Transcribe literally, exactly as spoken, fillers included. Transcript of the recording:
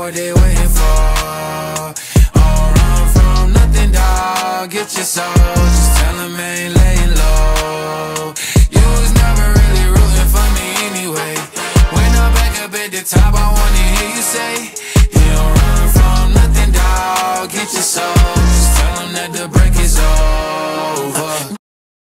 what they waiting for. Don't run from nothing, dog. Get your soul, just tell them ain't